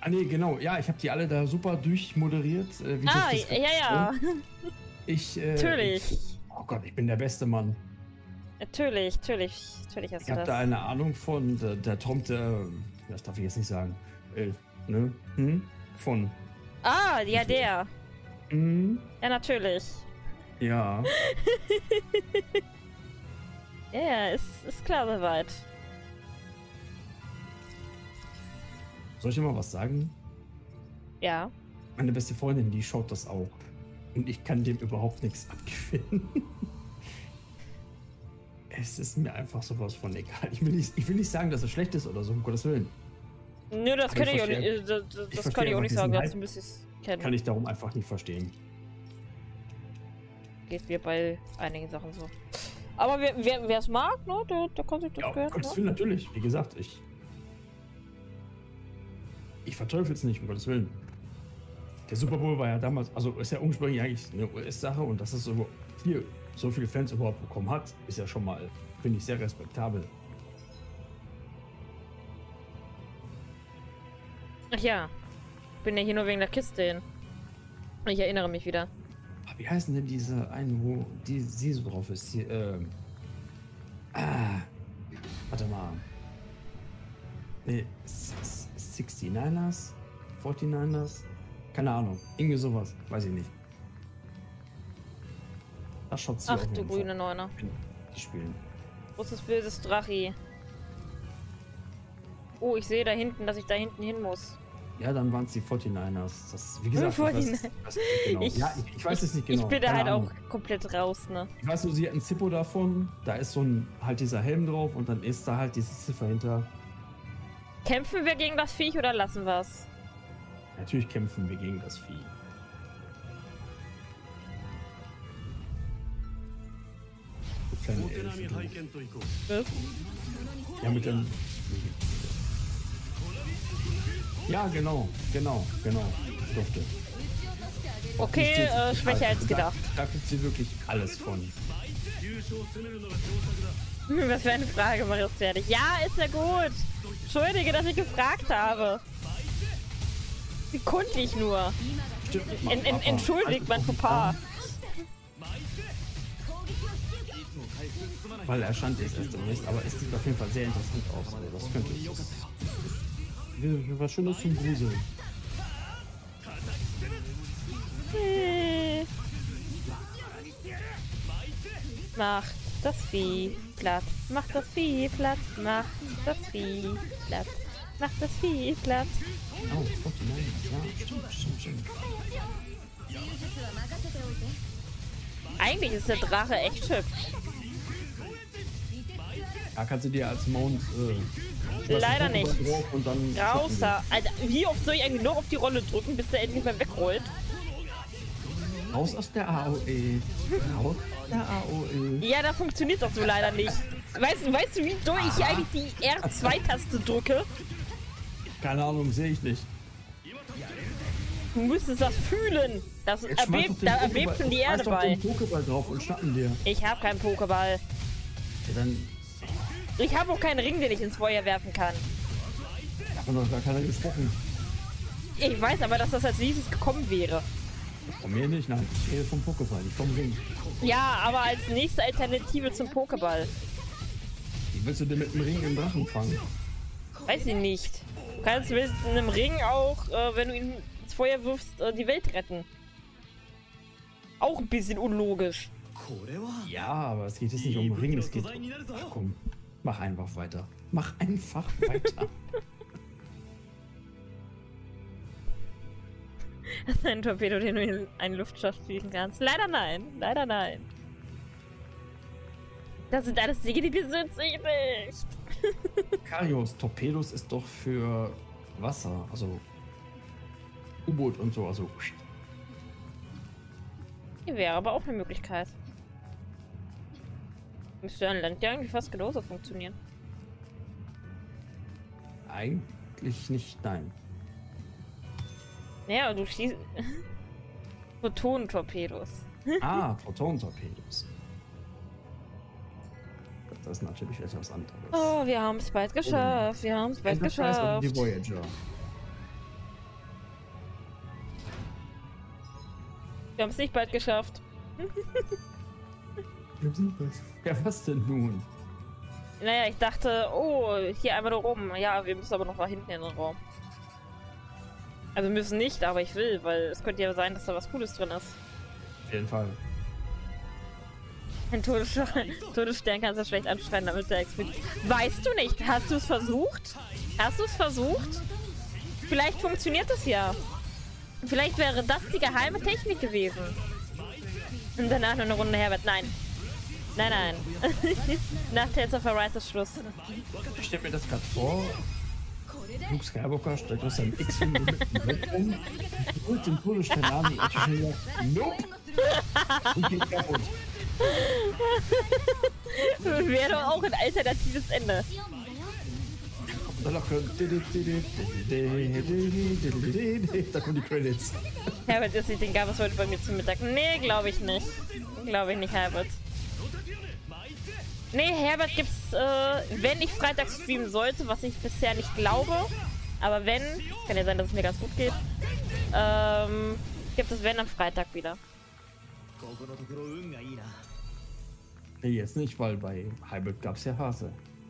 Ah, nee, genau. Ja, ich habe die alle da super durchmoderiert. Wie Ah, durch das ja. Natürlich. Oh Gott, ich bin der beste Mann. Natürlich hast Ich du habe da das. eine Ahnung von, der Tom, das darf ich jetzt nicht sagen. Ne? Von. Ah, ja, So. der. Hm, Ja, natürlich. ja. Ja, ist klar soweit. Soll ich dir mal was sagen? Ja. Meine beste Freundin, die schaut das auch. Und ich kann dem überhaupt nichts abgewinnen. Es ist mir einfach sowas von egal. Ich will nicht sagen, dass es schlecht ist oder so, um Gottes Willen. Nö, das Aber kann ich auch nicht. Das kann ich auch nicht sagen, dass Hype du müsstest es kennen. kann ich darum einfach nicht verstehen. Geht mir bei einigen Sachen so. Aber wer es mag, ne, der kann sich das Ja, um gönnen. Gottes Ne? Willen, natürlich. Wie gesagt, ich verteufel es nicht, um Gottes Willen. Der Super Bowl war ja damals, also ist ja ursprünglich eigentlich eine US-Sache und dass es so hier so viele Fans überhaupt bekommen hat, ist ja schon mal, finde ich, sehr respektabel. Ach ja. Ich bin ja hier nur wegen der Kiste hin. Ich erinnere mich wieder. Aber wie heißen denn diese einen, wo sie so drauf ist? Hier, warte mal. Nee, 69ers? 49ers? Keine Ahnung. Irgendwie sowas. Weiß ich nicht. Das schaut sie Ach auf du jeden grüne Fall. Neuner. Die spielen. Großes böses Drachi. Oh, ich sehe da hinten, dass ich da hinten hin muss. Ja, dann waren es die 49ers. Das, wie gesagt, ich weiß es nicht genau. Ich weiß es nicht genau. Ich bin da Keine halt Ahnung. auch komplett raus, ne? Ich weiß nur, sie hat ein Zippo davon. Da ist so ein, halt dieser Helm drauf und dann ist da halt diese Ziffer hinter. Kämpfen wir gegen das Viech oder lassen wir es? Natürlich kämpfen wir gegen das Vieh. So kleine Elfen. Was? Ja, mit dem. Ja, genau. Dufte. Okay, schwächer als gedacht. Da kriegt sie wirklich alles von. Was für eine Frage, Marius fertig. Ja, ist ja gut. Entschuldige, dass ich gefragt habe. Wie konnte ich nur? Stimmt, Entschuldigt mein Fauxpas. Weil er stand jetzt erst im Mist, aber es sieht auf jeden Fall sehr interessant aus. Also das könnte was Schönes zum Gruseln. Mach das Vieh platt. Mach das Vieh platt. Mach das Vieh platt. Mach das Vieh platt. Oh, 49, ja, stimmt. Eigentlich ist der Drache echt hübsch. Ja, kannst du dir als Mount Leider nicht. drauf und dann Raus da. Alter, wie oft soll ich eigentlich nur auf die Rolle drücken, bis der endlich mal wegrollt? raus aus der AOE. Raus aus der AOE. Ja, da funktioniert das so leider nicht. Weißt du, wie doll ich eigentlich die R2-Taste drücke? Keine Ahnung, sehe ich nicht. Du müsstest das fühlen. Da erbebt schon die Erde bei. Den Pokéball drauf und schnappen dir. Ich habe keinen Pokéball. Ja, dann Ich habe auch keinen Ring, den ich ins Feuer werfen kann. hat noch gar keiner gesprochen. Ich weiß aber, dass das als nächstes gekommen wäre. Von mir nicht, nein. Ich rede vom Pokéball, nicht vom Ring. Ja, aber als nächste Alternative zum Pokéball. Wie willst du denn mit dem Ring einen Drachen fangen? Weiß ich nicht. Du kannst mit einem Ring auch, wenn du ihn ins Feuer wirfst, die Welt retten. Auch ein bisschen unlogisch. Ja, aber es geht jetzt nicht um den Ring, es geht um... Ach komm, mach einfach weiter. Mach einfach weiter. Hast du einen Torpedo, den du in einen Luftschacht fliegen kannst? Leider nein. Leider nein. Das sind alles Dinge, die besitze ich nicht. Karios, Torpedos ist doch für Wasser, also U-Boot und so, also... Wäre aber auch eine Möglichkeit. Müsste ein Land ja eigentlich fast genauso funktionieren. Eigentlich nicht, nein. Ja, du schießt... Protonentorpedos. Ah, Proton-Torpedos. Das ist natürlich etwas anderes. Oh, wir haben es bald geschafft. Wir haben es bald Enterprise oder geschafft. die Voyager? Wir haben es nicht bald geschafft. Ja, was denn nun? Naja, ich dachte, oh, hier einmal nur rum. Ja, wir müssen aber noch mal hinten in den Raum. Also müssen nicht, aber ich will, weil es könnte ja sein, dass da was Cooles drin ist. Auf jeden Fall. Ein Todesstern kannst du schlecht anschreien, damit der explodiert. Weißt du nicht? Hast du es versucht? Hast du es versucht? Vielleicht funktioniert es ja. Vielleicht wäre das die geheime Technik gewesen. Und danach noch eine Runde Herbert. Nein. Nein, nein. Nach Tales of Arise ist Schluss. Ich stelle mir das gerade vor. Luke Skywalker stellt aus seinem X-Wing mit dem Bett um, holt den Todesstern an und ich schon wieder, nope! Und geht kaputt. Wäre doch auch ein alternatives Ende. Da kommen die Credits. Herbert isst sich den Gabus heute bei mir zum Mittag. Nee, glaube ich nicht. Glaube ich nicht, Herbert. Nee, Herbert gibt's, wenn ich Freitag streamen sollte, was ich bisher nicht glaube. Aber wenn, kann ja sein, dass es mir ganz gut geht, gibt es wenn am Freitag wieder. Nee, jetzt nicht, weil bei Hybrid gab es ja Hase.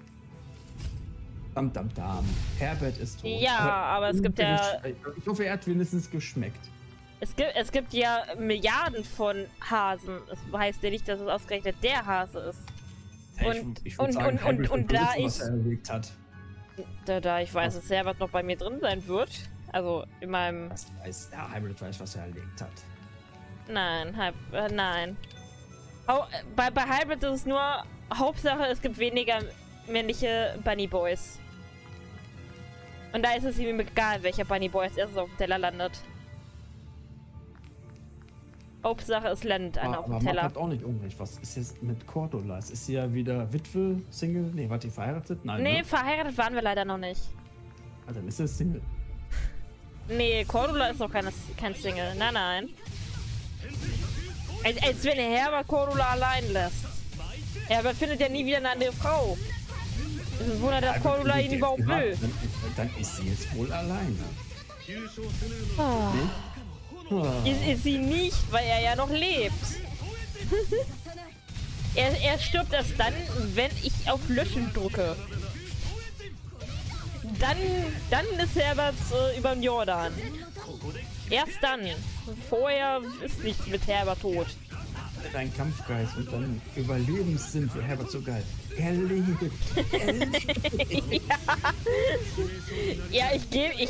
Dam, dam, dam. Herbert ist tot. Ja, aber es gibt ja... Ich hoffe, er hat wenigstens geschmeckt. Es gibt ja Milliarden von Hasen. Das heißt ja nicht, dass es ausgerechnet der Hase ist. Und da ich... Was er erlegt hat. Da ich weiß, dass Herbert noch bei mir drin sein wird. Also in meinem... Ja, Hybrid weiß, was er erlegt hat. Nein, nein. Oh, bei Hybrid ist es nur... Hauptsache, es gibt weniger männliche Bunny Boys. Und da ist es ihm egal, welcher Bunny Boy als erstes auf dem Teller landet. Hauptsache, es landet einer auf dem Teller. Aber hat auch nicht unrecht. Was ist jetzt mit Cordula? Ist sie ja wieder Witwe, Single? Nee, war die verheiratet? Nein, nee, ne? Verheiratet waren wir leider noch nicht. Ah, dann ist sie Single. Nee, Cordula ist noch kein Single. Nein, nein. Als wenn Herbert Cordula allein lässt. Herbert findet ja nie wieder eine andere Frau. Es ist ein Wunder, dass Cordula ihn überhaupt will. Dann ist sie jetzt wohl alleine. Oh. Ist sie nicht, weil er ja noch lebt. er stirbt erst dann, wenn ich auf Löschen drücke. Dann ist Herbert über den Jordan. Erst dann. Vorher ist nicht mit Herbert tot. Dein Kampfgeist und dein Überlebenssinn für Herbert so geil. Er lebt. Ja, ich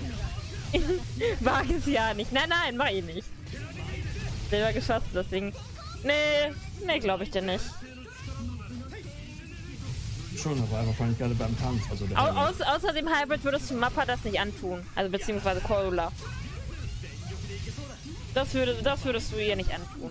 mag es ja nicht. Nein, mach ich nicht. Selber geschossen, deswegen. Nee, glaube ich dir nicht. Schon, aber einfach vor allem gerade beim Kampf. Also außerdem Hybrid würdest du Mappa das nicht antun. Also beziehungsweise Cordula. Das würdest du ihr nicht antun.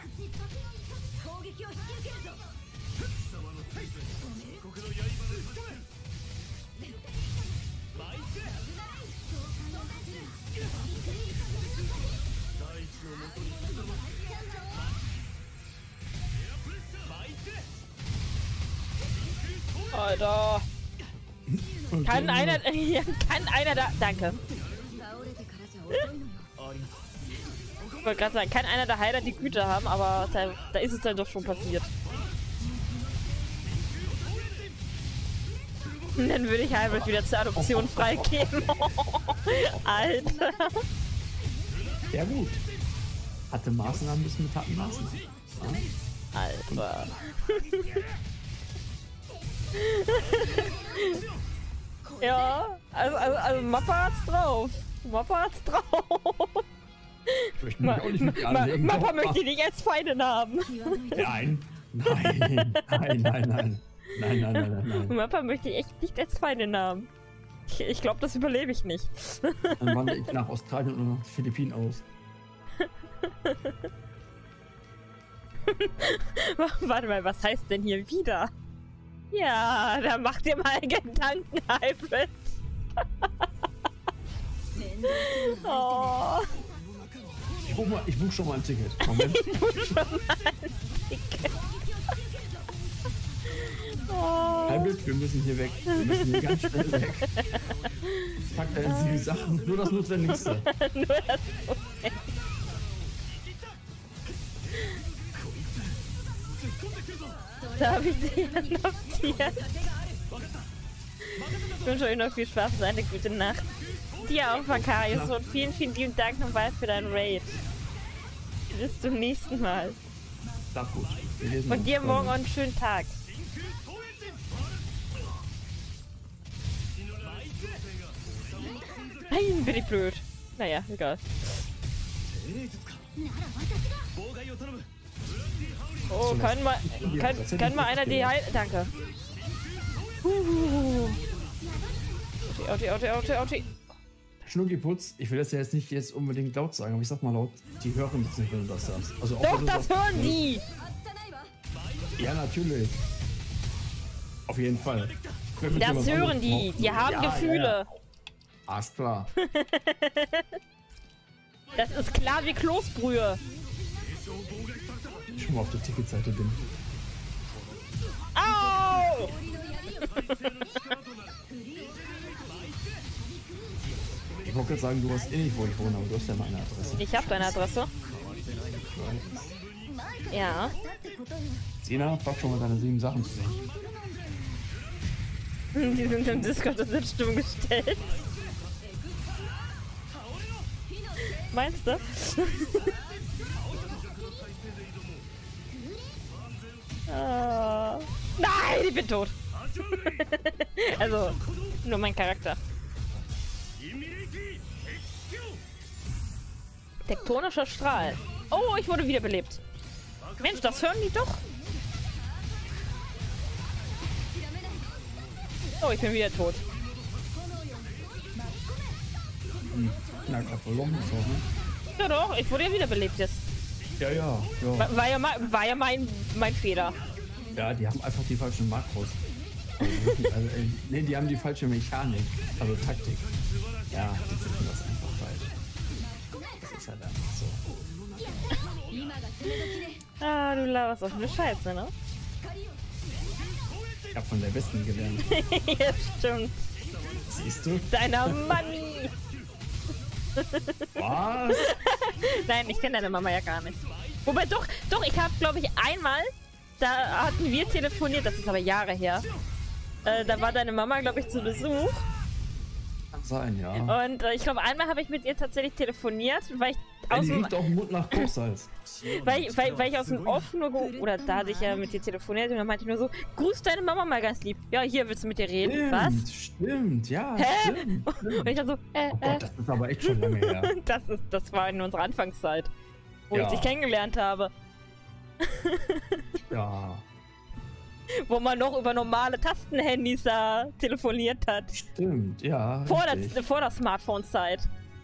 Alter. Kann einer da... Danke. Ich wollte gerade sagen, kann einer der Heiler die Güte haben, aber da ist es dann doch schon passiert. Und dann würde ich Hybrid wieder zur Adoption freigeben. Alter. Ja gut. Hatte Maßnahmen bis mit harten Maßnahmen. Ja? Alter. Ja, also Mappa hat's drauf. Mappa hat's drauf. Ich möchte mich auch nicht mit dir anlegen. Mappa möchte ich nicht als Feindin haben. Nein. Mappa möchte ich echt nicht als Feindin haben. Ich glaube, das überlebe ich nicht. Dann wandere ich nach Australien und nach Philippinen aus. Warte mal, was heißt denn hier wieder? Ja, da macht ihr mal Gedanken, Hybrid. Oh. Ich buch schon mal ein Ticket. Moment. Ich buch schon mal ein Ticket. Oh. Hybrid, wir müssen hier weg. Wir müssen hier ganz schnell weg. Pack deine 7 Sachen. Nur das Notwendigste. Nur das Notwendigste. habe ich sie adoptiert. Ich wünsche euch noch viel Spaß und eine gute Nacht. Dir auch, Vakarius, und vielen, vielen lieben Dank nochmal für deinen Raid. Bis zum nächsten Mal. Schlaf gut. Und dir morgen einen schönen Tag. Nein, bin ich blöd. Naja, egal. Oh, kann mal einer die heilen? Danke. Auti. Schnuckiputz, ich will das ja jetzt unbedingt laut sagen, aber ich sag mal laut, die hören das nicht, wenn du das sagst. Also Doch, das hören die! Ja, natürlich. Auf jeden Fall. Das hören die. Die haben Gefühle. Ja. Alles klar. Das ist klar wie Kloßbrühe. Ich schon mal auf der Ticketseite bin. Au! Ich wollte gerade sagen, du weißt eh nicht, wo ich wohne, aber du hast ja meine Adresse. Ich habe deine Adresse. Ja. Sina, pack schon mal deine 7 Sachen zusammen. Die sind im Discord auf Sitzstumm gestellt. Meinst du? Nein, ich bin tot. Also, nur mein Charakter. Tektonischer Strahl. Oh, ich wurde wiederbelebt. Mensch, das hören die doch. Oh, ich bin wieder tot. Na, grad verloren ist auch, ne? Ja doch, ich wurde ja wiederbelebt jetzt. Ja. War ja mein Fehler. Ja, die haben einfach die falschen Makros. Also, nee, die haben die falsche Mechanik, also Taktik. Ja, die finden das einfach falsch. Das ist halt einfach so. Ah, du laberst auch eine Scheiße, ne? Ich hab von der Besten gelernt. Ja, stimmt. Siehst du? Deiner Mami. Was? Nein, ich kenne deine Mama ja gar nicht. Wobei doch, ich habe, glaube ich, einmal, da hatten wir telefoniert, das ist aber Jahre her. Da war deine Mama, glaube ich, zu Besuch. Kann sein, ja. Und ich glaube, einmal habe ich mit ihr tatsächlich telefoniert, weil ich aus Die dem, riecht auch im Mund nach Kochsalz. weil ich aus dem Off nur oder da hatte ich ja mit dir telefoniert und dann meinte ich nur so, grüß deine Mama mal ganz lieb. Ja, hier willst du mit dir reden? Stimmt, Was? Stimmt, ja. Hä? Stimmt. Und ich dann so, Oh Gott, das ist aber echt schon lange her. das war in unserer Anfangszeit, wo ich Ja. dich kennengelernt habe. Ja, Wo man noch über normale Tastenhandys da telefoniert hat. stimmt, ja. Vor richtig. der Smartphone-Zeit.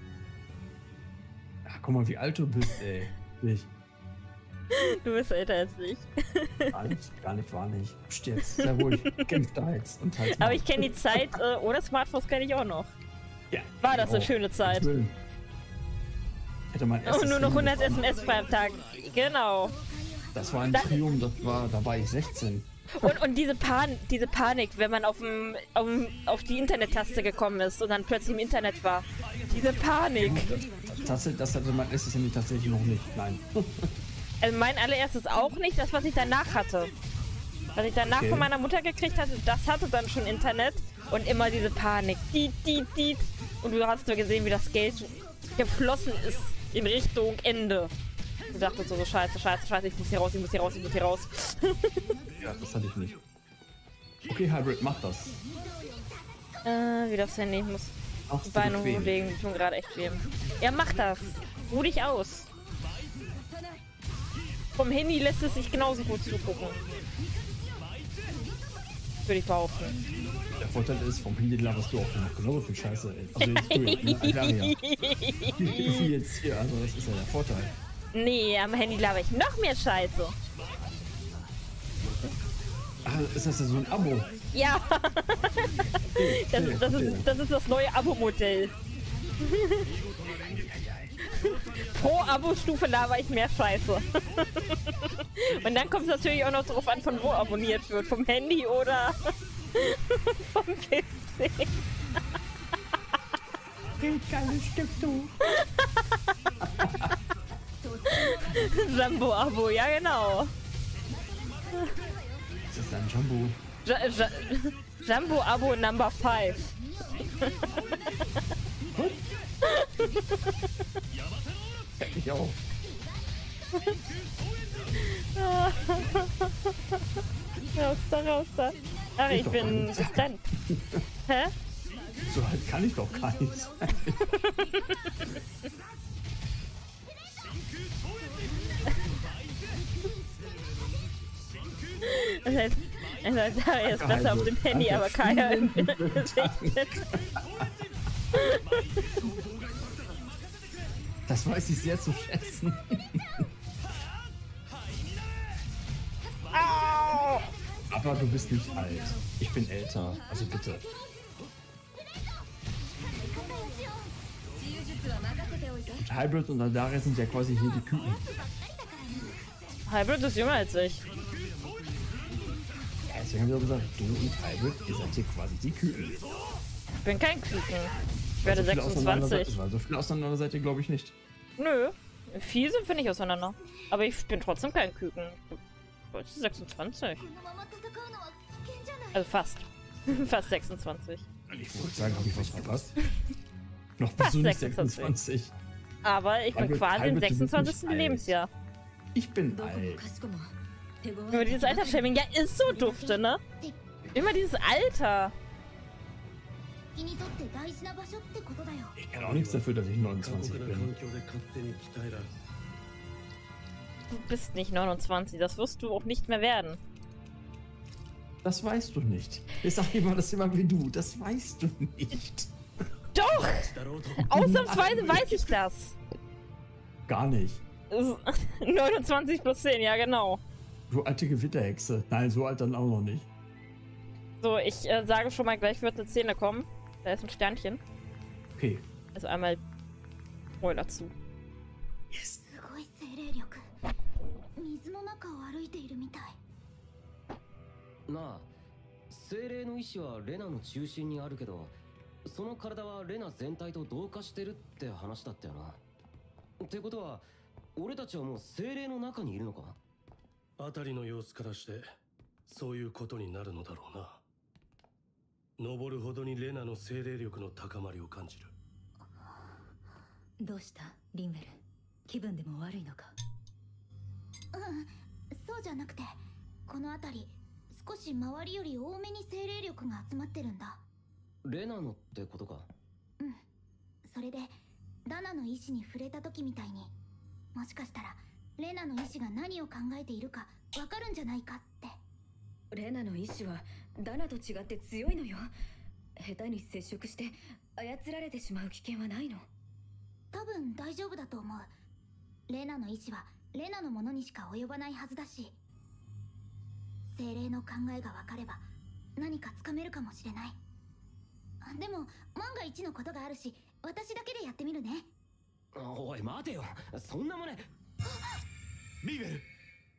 Ach, guck mal, wie alt du bist, ey. Ich. Du bist älter als ich. Gar nicht, war nicht. Psst jetzt, sehr ruhig. Kämpf da jetzt und halt. Aber ich kenne die Zeit ohne Smartphones kenne ich auch noch. Ja, War das eine auch. schöne Zeit. Ich hätte mein erstes Und nur noch Handy 100 bekommen. SMS beim Tag. Genau. Das war ein Da- Triumph, da war ich 16. Und diese Panik, wenn man auf die Internet-Taste gekommen ist und dann plötzlich im Internet war. Diese Panik. Das hatte mein erstes Handy tatsächlich noch nicht. Nein. Also mein allererstes auch nicht, das was ich danach hatte. Was ich danach Okay. von meiner Mutter gekriegt hatte, das hatte dann schon Internet und immer diese Panik. Diet. Und du hast nur gesehen, wie das Geld geflossen ist in Richtung Ende. Du dachtest so, scheiße, ich muss hier raus. Ja, das hatte ich nicht. Okay, Hybrid, mach das. Wie das Handy, ich muss Mach's die dir Beine bequem. hochlegen, die tun gerade echt weh. Ja, mach das. Ruh dich aus. Vom Handy lässt es sich genauso gut zugucken. Würde ich behaupten. Der Vorteil ist, vom Handy laberst du auch noch genauso viel Scheiße. Ey. Also jetzt du, ne? Algaria. Wie jetzt hier, also das ist ja der Vorteil. Nee, am Handy laber ich noch mehr Scheiße. Ach, ist das ja so ein Abo? Ja, das ist das neue Abo-Modell. Pro Abo-Stufe laber ich mehr Scheiße. Und dann kommt es natürlich auch noch drauf an, von wo abonniert wird. Vom Handy oder vom PC. Geiles Stück, du. Sambo-Abo, ja genau. Das ist ein Jumbo. Jumbo Abo Number 5. Ich auch. Raus da. Ach, ich bin Assistent. Hä? So halt kann ich doch gar nicht sein. Also Daria ist besser auf dem Handy, aber Kaya im Gesicht. Das weiß ich sehr zu schätzen. Aber du bist nicht alt. Ich bin älter. Also bitte. Und Hybrid und Aldaria sind ja quasi hier die Küken. Hybrid ist jünger als ich. Ja, deswegen haben wir gesagt, du und Hybrid, ihr seid hier quasi die Küken. Ich bin kein Küken. Ich werde 26. Weil so viel auseinander seid ihr, glaube ich, nicht. Nö. Viel sind wir nicht auseinander. Aber ich bin trotzdem kein Küken. Ich bin 26. Also fast. Fast 26. Ich wollte sagen, habe ich was verpasst? Noch bist du nicht 26. Aber ich bin quasi im 26. Lebensjahr. Ich bin alt. Nur dieses Altersshaming, ja, ist so dufte, ne? Immer dieses Alter. Ich kann auch nichts dafür, dass ich 29 bin. Du bist nicht 29, das wirst du auch nicht mehr werden. Das weißt du nicht. Ich sag immer das immer wie du. Das weißt du nicht. Doch! Ausnahmsweise weiß ich das. Gar nicht. 29 plus 10, ja genau. Du alte Gewitterhexe. Nein, so alt dann auch noch nicht. So, ich sage schon mal, gleich wird eine Szene kommen. Da ist ein Sternchen. Okay. Also einmal Spoiler zu. Yes. なあ、精霊の意志はレナの中心にあるけど、その体はレナ全体と同化してるって話だったよな。ってことは、俺たちはもう精霊の中にいるのか？ あたりの様子からして、そういうことになるのだろうな。登るほどにレナの精霊力の高まりを感じる。 どうしたリンメル、気分でも悪いのか？ そうじゃなくて、この辺り少し周りより多めに精霊力が集まってるんだ。 レナのってことか？ うん。それでダナの意志に触れた時みたいに、もしかしたらレナの意志が何を考えているかわかるんじゃないかって。 レナの意志はダナと違って強いのよ。下手に接触して操られてしまう危険はないの？ 多分大丈夫だと思う。レナの意志はレナのものにしか及ばないはずだし、精霊の考えが分かれば何かつかめるかもしれない。でも万が一のことがあるし、私だけでやってみるね。 おい待てよ、そんなもね。 リーベル。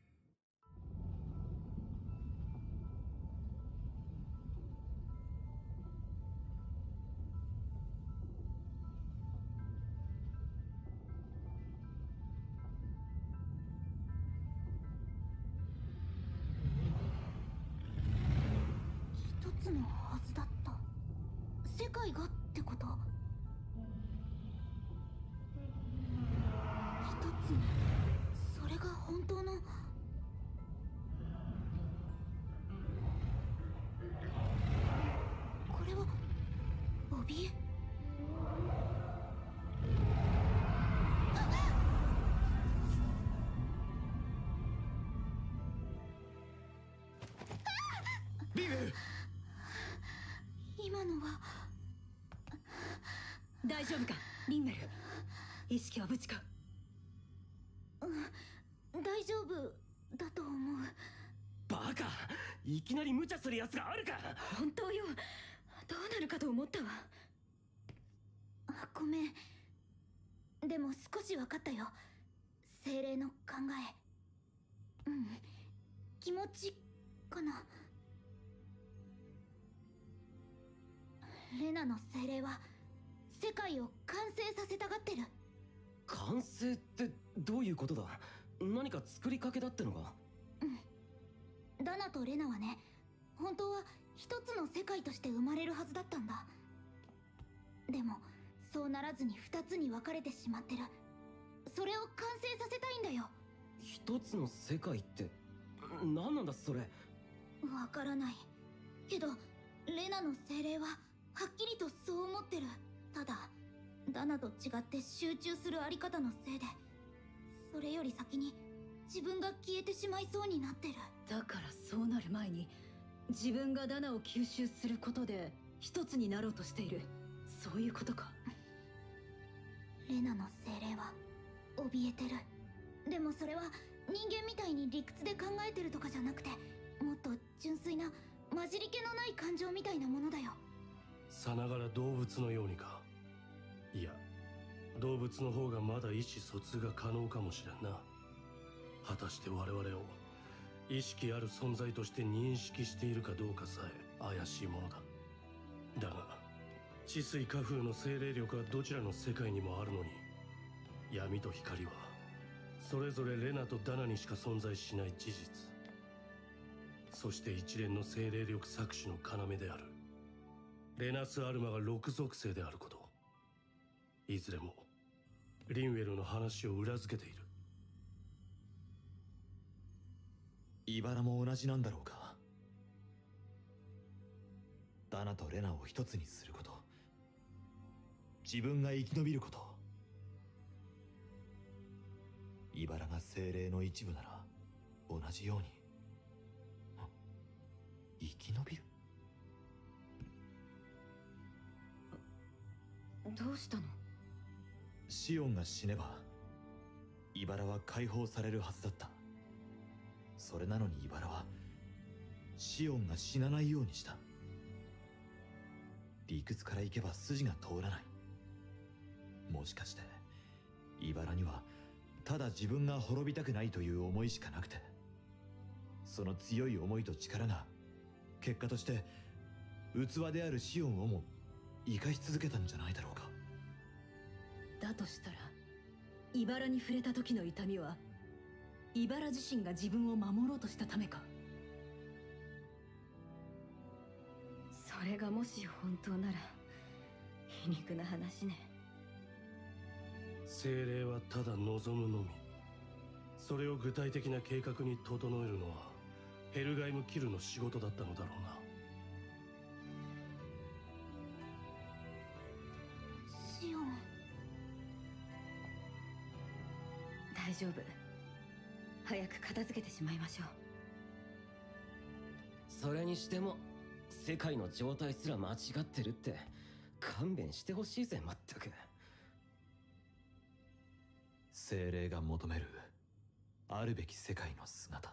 一つのはずだった。世界がってこと？一つ、それが本当の。これは怯え。 リーベル。 今のは。 大丈夫かリンメル、意識は無事か？ 大丈夫だと思う。 バカ、いきなり無茶するやつがあるか。 本当よ、どうなるかと思ったわ。 ごめん。でも少し分かったよ、精霊の考え。気持ちかな。レナの精霊は世界を完成させたがってる。 完成ってどういうことだ？何か作りかけだってのか？ ダナとレナはね、本当は一つの世界として生まれるはずだったんだ。でもそうならずに二つに分かれてしまってる。それを完成させたいんだよ。 一つの世界って何なんだそれ。 わからないけど、レナの精霊ははっきりとそう思ってる。ただダナと違って集中するあり方のせいで、それより先に自分が消えてしまいそうになってる。 だからそうなる前に自分がダナを吸収することで一つになろうとしている、そういうことか。 レナの精霊は怯えてる。でもそれは人間みたいに理屈で考えてるとかじゃなくて、もっと純粋な混じり気のない感情みたいなものだよ。 さながら動物のようにか。いや、動物の方がまだ意思疎通が可能かもしれんな。果たして我々を意識ある存在として認識しているかどうかさえ怪しいものだ。だが治水火風の精霊力はどちらの世界にもあるのに、闇と光はそれぞれレナとダナにしか存在しない事実、そして一連の精霊力搾取の要であるレナス・アルマが6属性であること、いずれもリンウェルの話を裏付けている。 茨も同じなんだろうか。ダナとレナを一つにすること、自分が生き延びること。茨が精霊の一部なら同じように生き延びる。 どうしたの？ シオンが死ねば茨は解放されるはずだった。それなのに茨はシオンが死なないようにした。理屈からいけば筋が通らない。もしかして茨にはただ自分が滅びたくないという思いしかなくて、その強い思いと力が結果として器であるシオンをも生かし続けたんじゃないだろうか。 だとしたら茨に触れた時の痛みは茨自身が自分を守ろうとしたためか。それがもし本当なら皮肉な話ね。 精霊はただ望むのみ。それを具体的な計画に整えるのはヘルガイム・キルの仕事だったのだろうな。 シオン、 大丈夫。早く片付けてしまいましょう。 それにしても世界の状態すら間違ってるって勘弁してほしいぜ。まったく。 精霊が求めるあるべき世界の姿。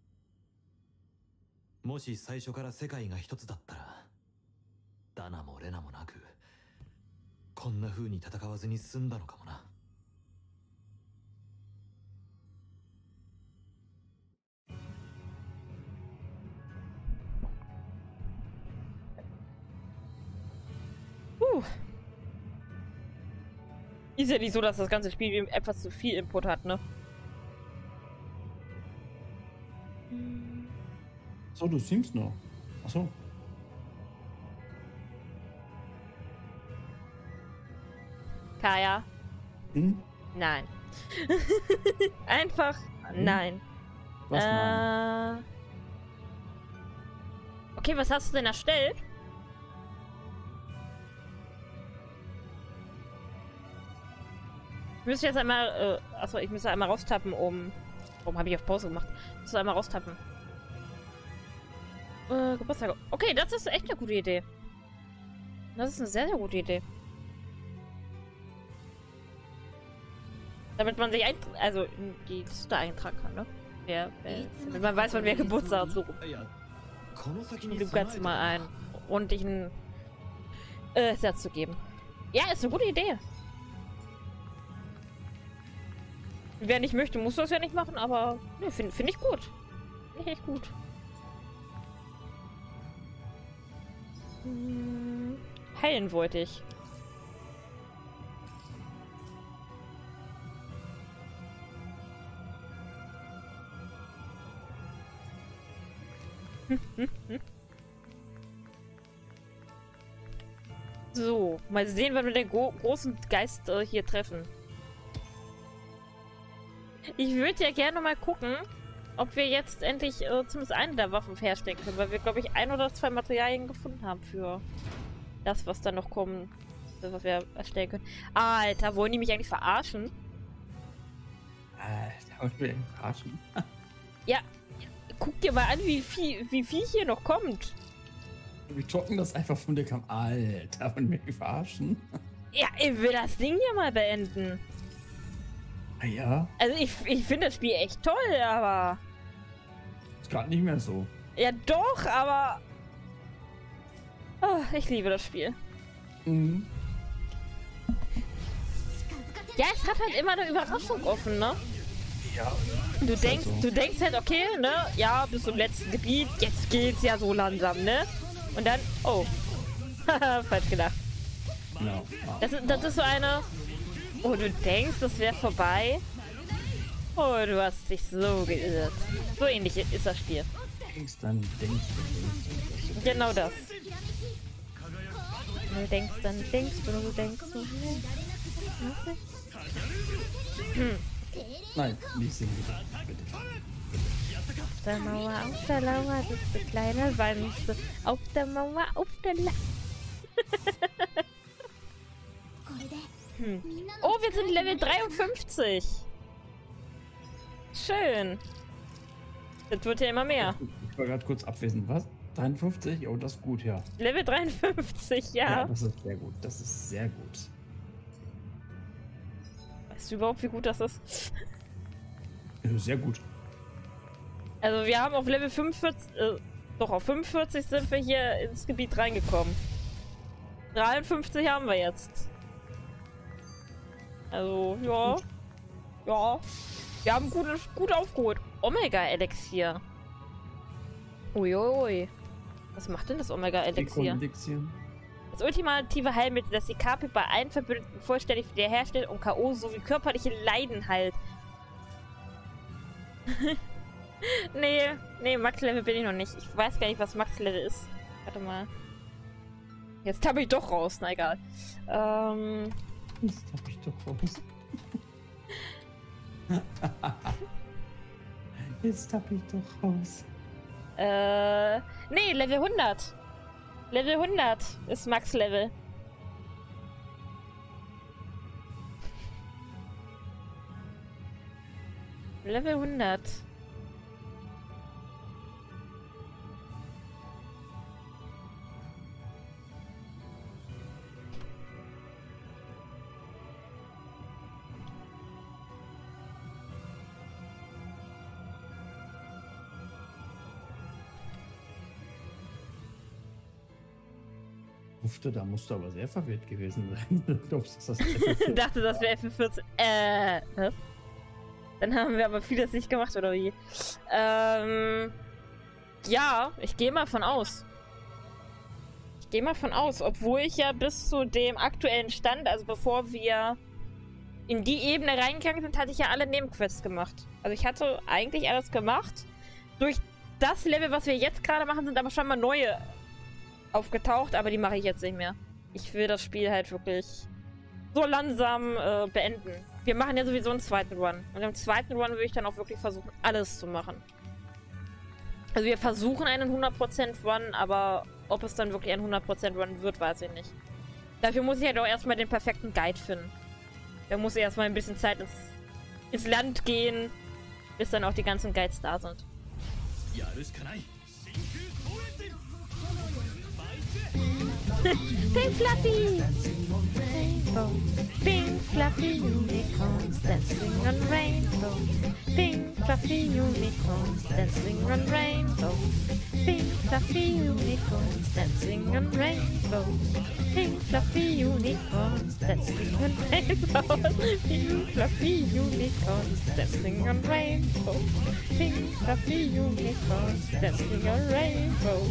もし最初から世界が一つだったらダナもレナもなくこんな風に戦わずに済んだのかもな。 Ist ja nicht so, dass das ganze Spiel etwas zu viel Input hat, ne? So, du singst noch. Achso. Kaya? Hm? Nein. Einfach nein. Was nein? Okay, was hast du denn erstellt? Ich müsste jetzt einmal, achso, ich müsste einmal raustappen, warum habe ich auf Pause gemacht? Ich müsste einmal raustappen. Geburtstag. Okay, das ist echt eine gute Idee. Das ist eine sehr, sehr gute Idee. Damit man sich also in die Liste eintragen kann, ne? Damit man weiß, wann wer Geburtstag hat. So. Du kannst mal ein ordentlichen Satz zu geben. Ja, ist eine gute Idee. Wer nicht möchte, muss das ja nicht machen, aber ne, find ich gut. Finde ich echt gut. Heilen wollte ich. So, mal sehen, wann wir den großen Geist hier treffen. Ich würde ja gerne mal gucken, ob wir jetzt endlich zumindest eine der Waffen herstellen können, weil wir, glaube ich, 1 oder 2 Materialien gefunden haben für das, was dann noch kommen, was wir erstellen können. Alter, wollen die mich eigentlich verarschen? Wollen wir ihn verarschen? Ja, guck dir mal an, wie viel hier noch kommt. Wie trocken das einfach von dir kam. Alter, wollen wir ihn verarschen? Ja, ich will das Ding hier mal beenden. Ah ja, Also ich finde das Spiel echt toll, aber... ist gerade nicht mehr so. Ja doch, aber... Oh, ich liebe das Spiel. Mhm. Ja, es hat halt immer eine Überraschung offen, ne? Ja. Du Ist denkst, halt so. du denkst halt, okay, ne? Ja, bis zum letzten Gebiet, jetzt geht's ja so langsam, ne? Und dann, oh. Falsch gedacht. Genau. Ah. Das ist so eine... Oh, du denkst, das wäre vorbei? Oh, du hast dich so geirrt. So ähnlich ist das Spiel. Denkst dann, denkst du. Genau das. Du denkst, dann denkst du denkst du. Nein, nicht singen bitte. Auf der Mauer, sitzt eine kleine Wanze. Auf der Mauer, auf der Oh, wir sind Level 53. Schön. Das wird ja immer mehr. Ich war gerade kurz abwesend. Was? 53? Oh, das ist gut, ja. Level 53, ja. Das ist sehr gut. Das ist sehr gut. Weißt du überhaupt, wie gut das ist? Sehr gut. Also wir haben auf Level 45, doch auf 45 sind wir hier ins Gebiet reingekommen. 53 haben wir jetzt. Also, ja. Ja. Wir haben gut aufgeholt. Omega-Elixier. Uiui. Was macht denn das Omega-Elixier? Das ultimative Heilmittel, das die KP bei allen Verbündeten vollständig wiederherstellt und K.O. sowie körperliche Leiden heilt. Nee, Max-Level bin ich noch nicht. Ich weiß gar nicht, was Max-Level ist. Warte mal. Jetzt tappe ich doch raus, na egal. Jetzt tappe ich doch raus. Jetzt tappe ich doch raus. Nee, Level 100. Level 100 ist Max-Level. Level 100. Da musst du aber sehr verwirrt gewesen sein. Du glaubst, dass das FF14 dachte, das wäre F14. Was? Dann haben wir aber vieles nicht gemacht, oder wie? Ja, ich gehe mal von aus. Obwohl ich ja bis zu dem aktuellen Stand, also bevor wir in die Ebene reingegangen sind, hatte ich ja alle Nebenquests gemacht. Also ich hatte eigentlich alles gemacht. Durch das Level, was wir jetzt gerade machen, sind aber schon mal neue aufgetaucht, aber die mache ich jetzt nicht mehr. Ich will das Spiel halt wirklich so langsam beenden. Wir machen ja sowieso einen zweiten Run. Und im zweiten Run würde ich dann auch wirklich versuchen, alles zu machen. Also wir versuchen einen 100% Run, aber ob es dann wirklich ein 100% Run wird, weiß ich nicht. Dafür muss ich ja doch erstmal den perfekten Guide finden. Da muss ich erstmal ein bisschen Zeit ins Land gehen, bis dann auch die ganzen Guides da sind. Pink Fluffy! Rainbow. Pink Fluffy Unicorns dancing on rainbow. Pink Fluffy Unicorns dancing on rainbow. Pink Fluffy Unicorns dancing on rainbow. Pink Fluffy Unicorns dancing on rainbow. Pink Fluffy Unicorns dancing on rainbow. Pink Fluffy Unicorns dancing on rainbow.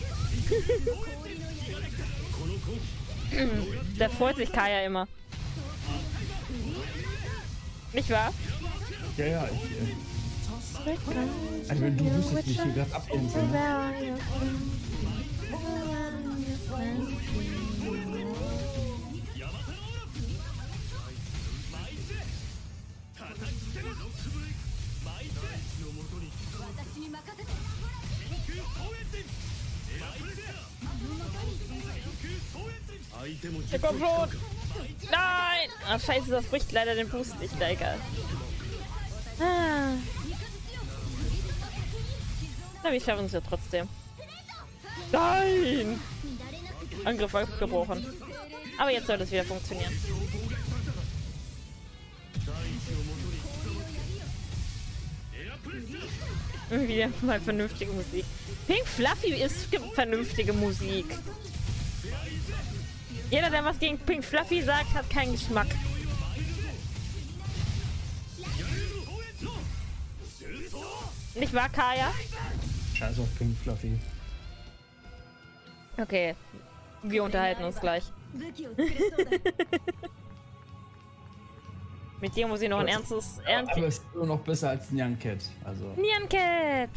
Da freut sich Kaya immer. Nicht wahr? Ja, Also wenn du wüsstest, wie ich hier gerade abgänze, ne? Der kommt schon! Nein! Ach scheiße, das bricht leider den Boost nicht, egal. Ah. Na, wir schaffen es ja trotzdem. Nein! Angriff abgebrochen. Aber jetzt soll es wieder funktionieren. Wieder mal vernünftige Musik. Pink Fluffy ist vernünftige Musik. Jeder, der was gegen Pink Fluffy sagt, hat keinen Geschmack. Nicht wahr, Kaya? Scheiß auf Pink Fluffy. Okay, wir unterhalten uns gleich. Mit dir muss ich noch ein ernstes... Aber es ist nur noch besser als Nyan Cat. Also. Nyan Cat!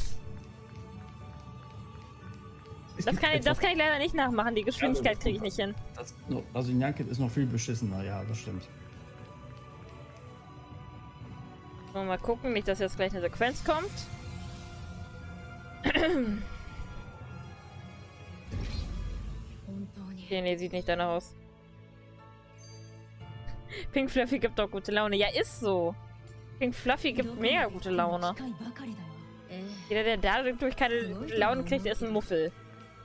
Das kann ich leider nicht nachmachen, die Geschwindigkeit kriege ich nicht hin. Also Nyan Cat ist noch viel beschissener, ja, das stimmt. So, mal gucken, nicht, dass jetzt gleich eine Sequenz kommt. Okay, nee, sieht nicht danach aus. Pink Fluffy gibt doch gute Laune. Ja, ist so. Pink Fluffy gibt mega gute Laune. Jeder, der dadurch keine Laune kriegt, ist ein Muffel.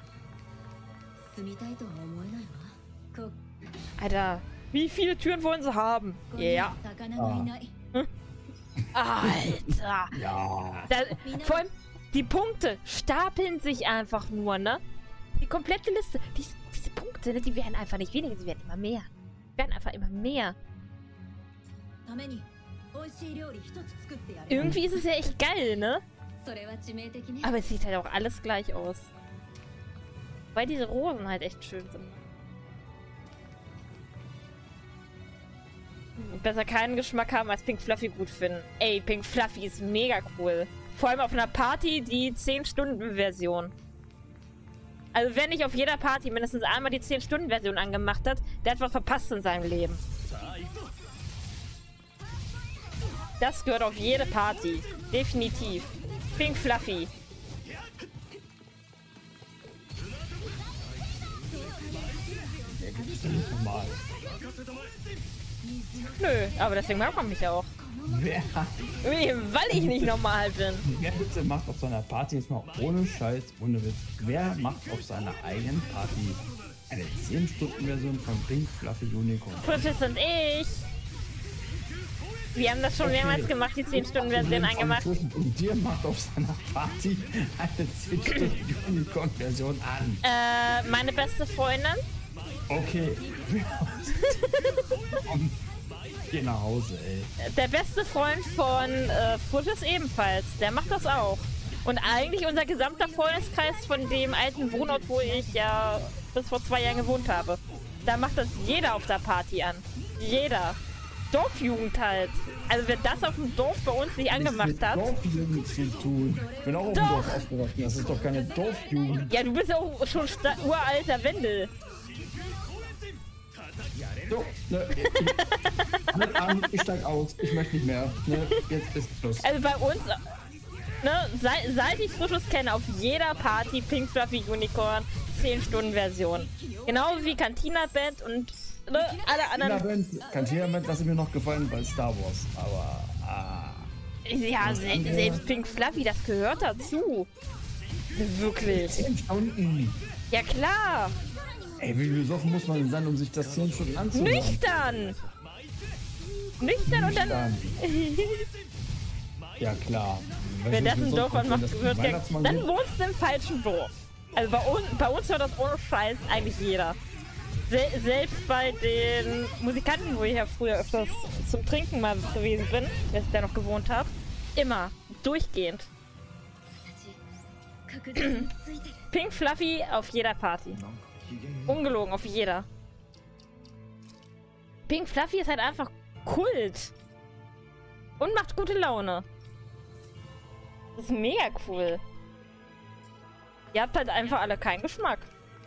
Alter, wie viele Türen wollen sie haben? Ja. Alter. Ja. Vor allem, die Punkte stapeln sich einfach nur, ne? Die komplette Liste. Diese Punkte, ne, die werden einfach nicht weniger, sie werden immer mehr. Werden einfach immer mehr. Irgendwie ist es ja echt geil, ne? Aber es sieht halt auch alles gleich aus. Weil diese Rosen halt echt schön sind. Besser keinen Geschmack haben, als Pink Fluffy gut finden. Ey, Pink Fluffy ist mega cool. Vor allem auf einer Party die 10-Stunden-Version. Also wer nicht auf jeder Party mindestens einmal die 10-Stunden-Version angemacht hat, der hat was verpasst in seinem Leben. Das gehört auf jede Party. Definitiv. Pink Fluffy. Normal. Nö, aber deswegen mag man mich ja auch. Wer? Weil ich nicht normal bin. Wer bitte macht auf seiner Party jetzt mal ohne Scheiß, ohne Witz. Wer macht auf seiner eigenen Party eine 10-Stunden-Version von Pink Fluffy Unicorn? Frisches und ich. Wir haben das schon mehrmals gemacht, die 10-Stunden-Version angemacht. Und dir macht auf seiner Party eine 10-Stunden-Unicorn-Version an. Meine beste Freundin. Okay. Geh nach Hause, ey. Der beste Freund von Frisches ebenfalls. Der macht das auch. Und eigentlich unser gesamter Freundeskreis von dem alten Wohnort, wo ich ja bis vor 2 Jahren gewohnt habe. Da macht das jeder auf der Party an. Jeder. Dorfjugend halt. Also wer das auf dem Dorf bei uns nicht angemacht hat. Dorfjugend zu tun. Ich bin auch auf dem Dorf aufgewachsen. Das ist doch keine Dorfjugend. Ja, du bist auch schon uralter Wendel. So, ne, ich steig aus. Ich möchte nicht mehr. Ne, jetzt ist Schluss. Also bei uns, ne, seit ich Frisches kenne, auf jeder Party Pink Fluffy Unicorn 10-Stunden-Version. Genauso wie Cantina Band und ne, alle anderen. Cantina Band lasse mir noch gefallen bei Star Wars, aber. Ja, selbst Pink Fluffy, das gehört dazu. Wirklich. 10 Stunden. Ja, klar. Ey, wie besoffen muss man denn sein, um sich das 10 Stunden anzuhören? Nüchtern und dann... Ja, klar. Wer das im Dorf macht, wird dann wohnst du im falschen Dorf. Also bei uns hört das ohne Scheiß eigentlich jeder. Selbst bei den Musikanten, wo ich ja früher öfters zum Trinken mal gewesen bin, als ich da noch gewohnt habe, immer, durchgehend. Pink Fluffy auf jeder Party. Ungelogen, auf jeder. Pink Fluffy ist halt einfach Kult. Und macht gute Laune. Das ist mega cool. Ihr habt halt einfach alle keinen Geschmack.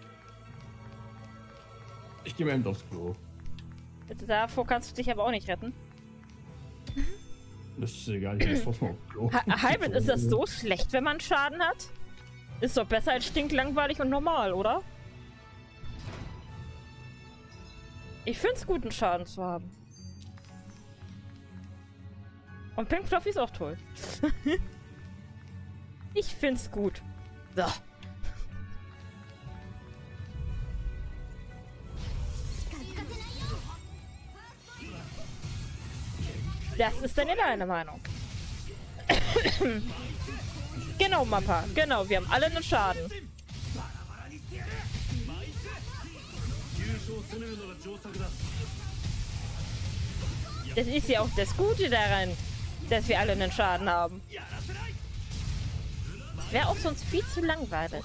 Ich gehe mal eben aufs Klo. Davor kannst du dich aber auch nicht retten. Das ist egal, ich muss trotzdem aufs Klo. Hybrid, ist das so schlecht, wenn man Schaden hat? Ist doch besser als stinklangweilig und normal, oder? Ich find's gut, einen Schaden zu haben. Und Pink Fluffy ist auch toll. Ich find's gut. So. Das ist dann ja deine Meinung. Genau, Mappa. Genau, wir haben alle einen Schaden. Das ist ja auch das Gute daran, dass wir alle einen Schaden haben. Wäre auch sonst viel zu langweilig.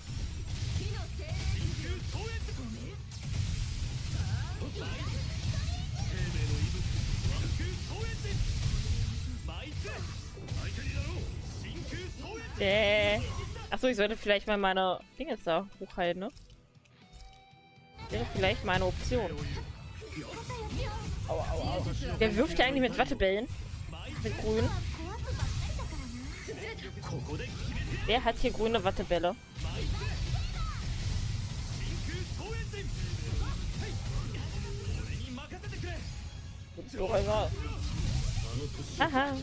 Achso, ich sollte vielleicht mal meine Dinge da hochhalten, ne? Wäre vielleicht meine Option. Aua, aua, aua. Wer wirft ja eigentlich mit Wattebällen? Mit grün? Wer hat hier grüne Wattebälle? Haha.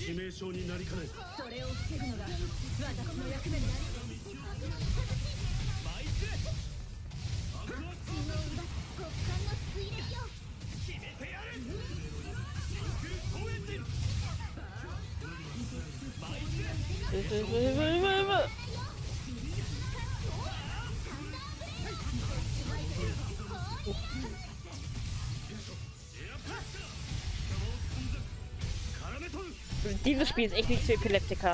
Dieses Spiel ist echt nichts für Epileptiker.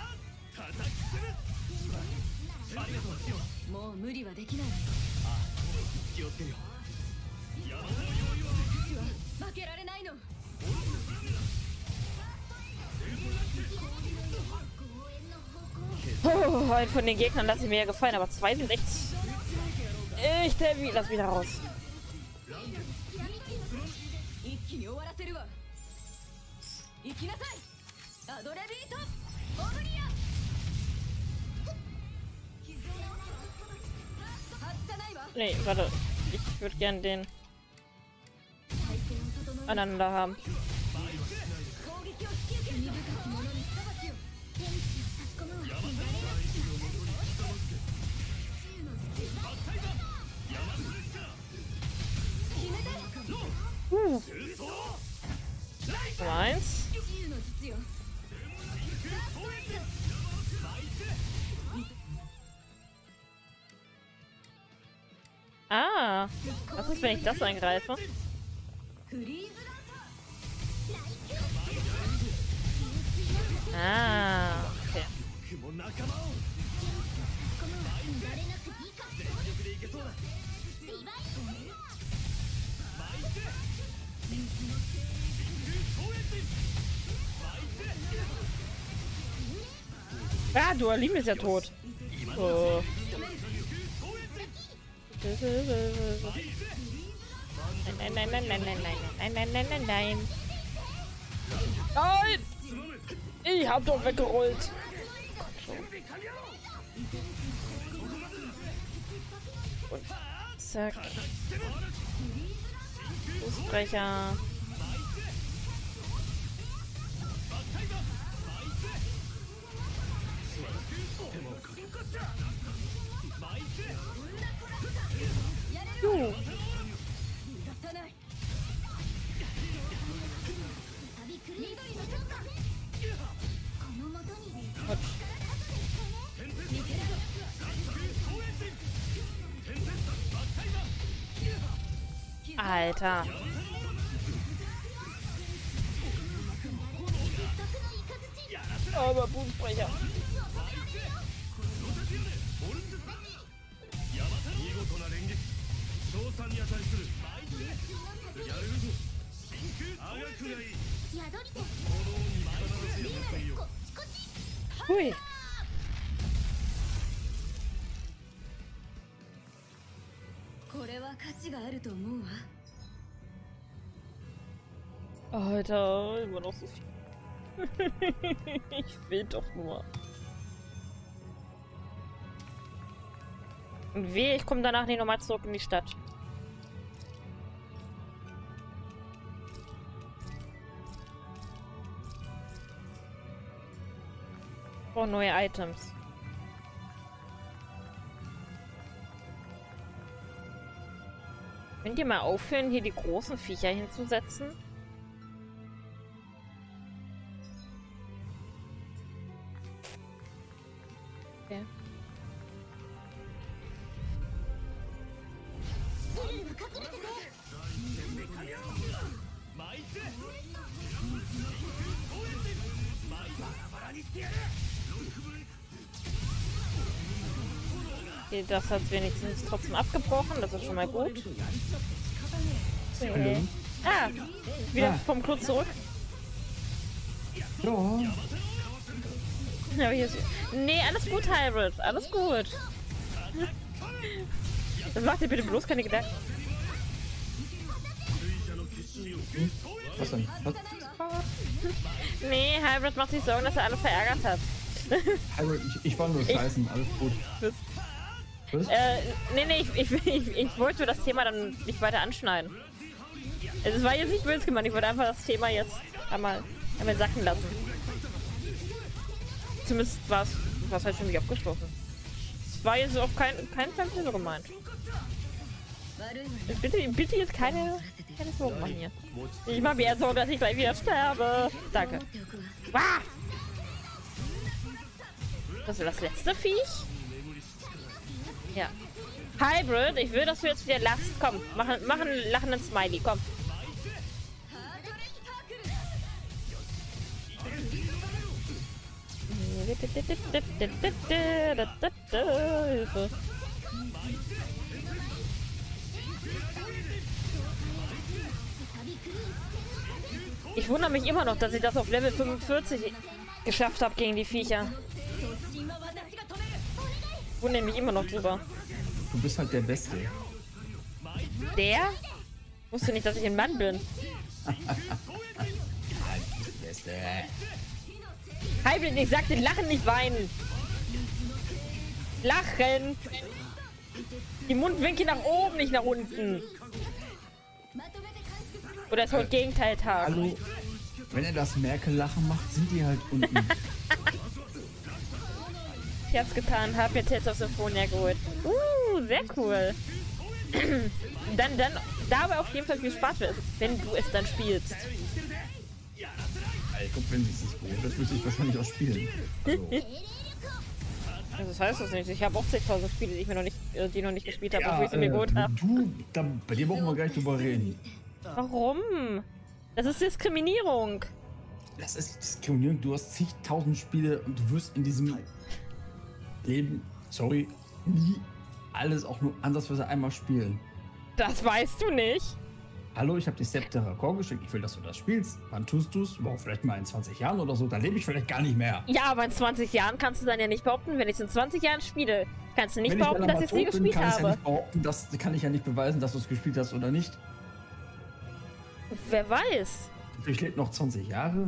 Oh, ein von den Gegnern lasse ich mir ja gefallen, aber zwei sind echt... lass wieder raus. Nee, warte. Ich würde gern den aneinander haben. Eins. Ah, was ist, wenn ich das eingreife? Ah, okay. Ah, Dualim ist ja tot. Oh. Nein, nein, nein, nein, nein, nein, nein, nein, nein, nein, nein. Nein! Ich hab doch weggerollt. Und zack. Fußbrecher. Alter. Aber Fußbrecher. Hui. Alter, immer noch so viel. Ich will doch nur. Und weh, ich komme danach nicht nochmal zurück in die Stadt. Ich brauche neue Items. Könnt ihr mal aufhören, hier die großen Viecher hinzusetzen? Okay. Okay, das hat wenigstens trotzdem abgebrochen, das ist schon mal gut. Okay. Ah, wieder vom Klo zurück. Ja. Ja, hier ist... Nee, alles gut, Hybrid, alles gut. Das macht dir bitte bloß keine Gedanken. Was denn? Was? Nee, Hybrid macht sich Sorgen, dass er alle verärgert hat. Also, ich war nur scheißen, alles gut. Was? Nee, ich wollte das Thema dann nicht weiter anschneiden. Es war jetzt nicht böse gemeint, ich wollte einfach das Thema jetzt einmal sacken lassen. Zumindest war es halt schon nicht abgeschlossen. Es war jetzt auch kein Fall so gemeint. Bitte jetzt keine Sorgen machen hier. Ich mache mir eher Sorgen, dass ich gleich wieder sterbe. Danke. Ah! Das ist das letzte Viech? Ja. Hybrid, ich will, dass du jetzt wieder lachst. Komm, mach einen lachenden Smiley, komm. Hilfe. Ich wundere mich immer noch, dass ich das auf Level 45 geschafft habe gegen die Viecher. Ich wundere mich immer noch drüber. Du bist halt der Beste. Der? Wusste nicht, dass ich ein Mann bin. Beste. Hybrid, ich sagte lachen, nicht weinen. Lachen. Die Mundwinkel nach oben, nicht nach unten. Oder so ein Gegenteiltag. Hallo, wenn er das Merkel-Lachen macht, sind die halt unten. Ich hab's getan, hab mir Tales of Symphonia geholt. Sehr cool. dann dabei auf jeden Fall viel Spaß, wenn du es dann spielst. Ich glaube, wenn sie es nicht gewohnt ist, würde ich wahrscheinlich auch spielen. Also das heißt das nicht. Ich habe auch 10.000 Spiele, die noch nicht gespielt habe, obwohl ich sie mir geholt habe. Bei dir brauchen wir gleich drüber reden. Warum? Das ist Diskriminierung. Das ist Diskriminierung. Du hast zigtausend Spiele und du wirst in diesem Leben, sorry, nie alles auch nur ansatzweise einmal spielen. Das weißt du nicht. Hallo, ich habe dir Septerra Core geschickt. Ich will, dass du das spielst. Wann tust du es? Wow, vielleicht mal in 20 Jahren oder so. Dann lebe ich vielleicht gar nicht mehr. Ja, aber in 20 Jahren kannst du dann ja nicht behaupten, wenn ich es in 20 Jahren spiele. Kannst du nicht behaupten, dass ich es nie gespielt habe. Kann ich ja nicht beweisen, dass du es gespielt hast oder nicht. Wer weiß. Ich lebe noch 20 Jahre.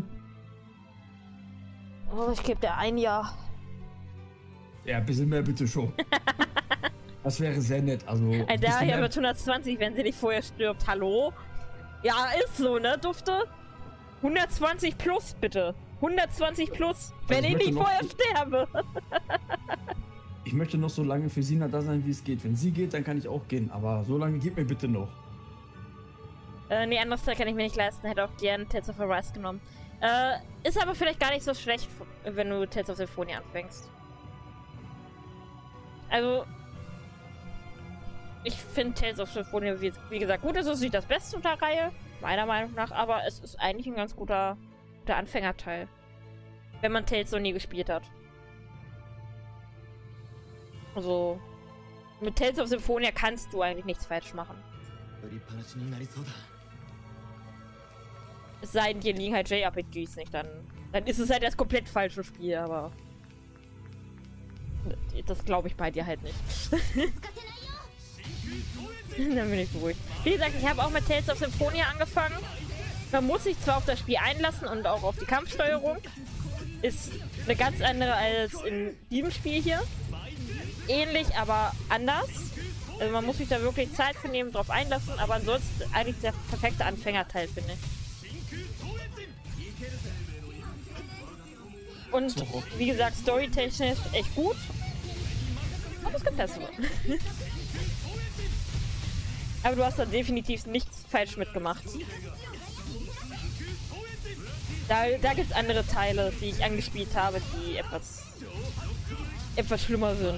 Oh, ich gebe dir ein Jahr. Ja, ein bisschen mehr bitte schon. Das wäre sehr nett. Also, ein Daher wird 120, wenn sie nicht vorher stirbt. Hallo? Ja, ist so, ne, Dufte? 120 plus, bitte. 120 plus, wenn ich nicht vorher sterbe. Ich möchte noch so lange für Sina da sein, wie es geht. Wenn sie geht, dann kann ich auch gehen. Aber so lange gib mir bitte noch. Nee, anderes Teil kann ich mir nicht leisten. Hätte auch gern Tales of Arise genommen. Ist aber vielleicht gar nicht so schlecht, wenn du Tales of Symphonia anfängst. Also, ich finde Tales of Symphonia, wie gesagt, gut. Es ist nicht das Beste der Reihe, meiner Meinung nach, aber es ist eigentlich ein ganz guter Anfängerteil. Wenn man Tales noch nie gespielt hat. Also, mit Tales of Symphonia kannst du eigentlich nichts falsch machen. Es sei denn, dir liegen halt JRPGs nicht, dann ist es halt das komplett falsche Spiel, aber Das glaube ich bei dir halt nicht. Dann bin ich beruhigt. Wie gesagt, ich habe auch mit Tales of Symphonia angefangen. Man muss sich zwar auf das Spiel einlassen und auch auf die Kampfsteuerung. Ist eine ganz andere als in diesem Spiel hier. Ähnlich, aber anders. Also man muss sich da wirklich Zeit für nehmen, drauf einlassen. Aber ansonsten eigentlich der perfekte Anfängerteil, finde ich. Und wie gesagt, storytechnisch echt gut. Aber es gibt bessere. Aber du hast da definitiv nichts falsch mitgemacht. Da gibt es andere Teile, die ich angespielt habe, die etwas schlimmer sind.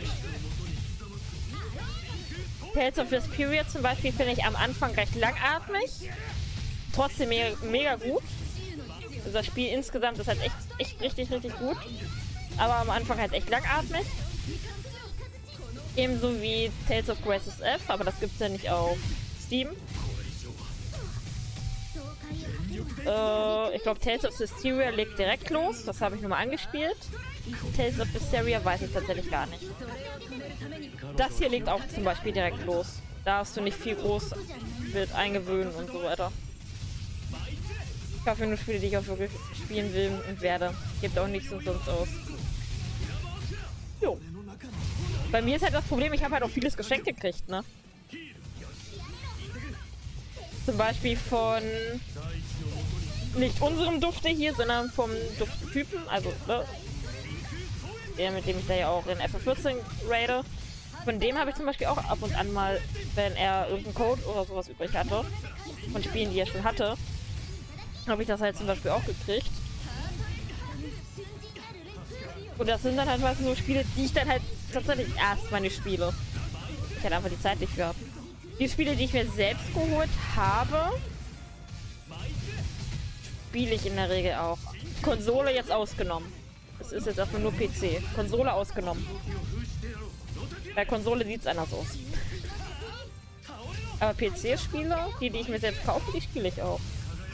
Tales of Vesperia zum Beispiel finde ich am Anfang recht langatmig. Trotzdem mega gut. Also das Spiel insgesamt ist halt echt richtig gut. Aber am Anfang halt echt langatmig. Ebenso wie Tales of Graces F, aber das gibt es ja nicht auf Steam. Ich glaube, Tales of Vesperia legt direkt los. Das habe ich nur mal angespielt. Tales of Vesperia weiß ich tatsächlich gar nicht. Das hier legt auch zum Beispiel direkt los. Da hast du nicht viel groß mit eingewöhnen und so weiter. Ich hoffe nur Spiele, die ich auch wirklich spielen will und werde. Gibt auch nichts umsonst aus. Jo. Bei mir ist halt das Problem, ich habe halt auch vieles geschenkt gekriegt, ne? Zum Beispiel von nicht unserem Dufte hier, sondern vom Dufttypen, also ne? Der, mit dem ich da ja auch in FF14 raide. Von dem habe ich zum Beispiel auch ab und an mal, wenn er irgendeinen Code oder sowas übrig hatte, von Spielen, die er schon hatte, habe ich das halt zum Beispiel auch gekriegt. Und das sind dann halt meistens so Spiele, die ich dann halt tatsächlich erstmal nicht spiele. Ich halt einfach die Zeit nicht für habe. Die Spiele, die ich mir selbst geholt habe, spiele ich in der Regel auch. Konsole jetzt ausgenommen. Es ist jetzt erstmal nur PC. Konsole ausgenommen. Bei Konsole sieht es anders aus. Aber PC-Spiele, die ich mir selbst kaufe, die spiele ich auch.